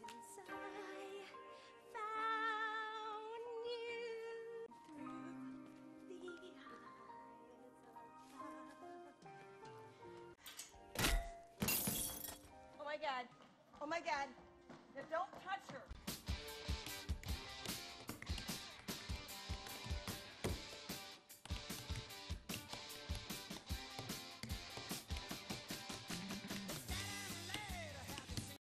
since I found you through the eyes of love. Oh my God. Oh my God. Now don't touch her.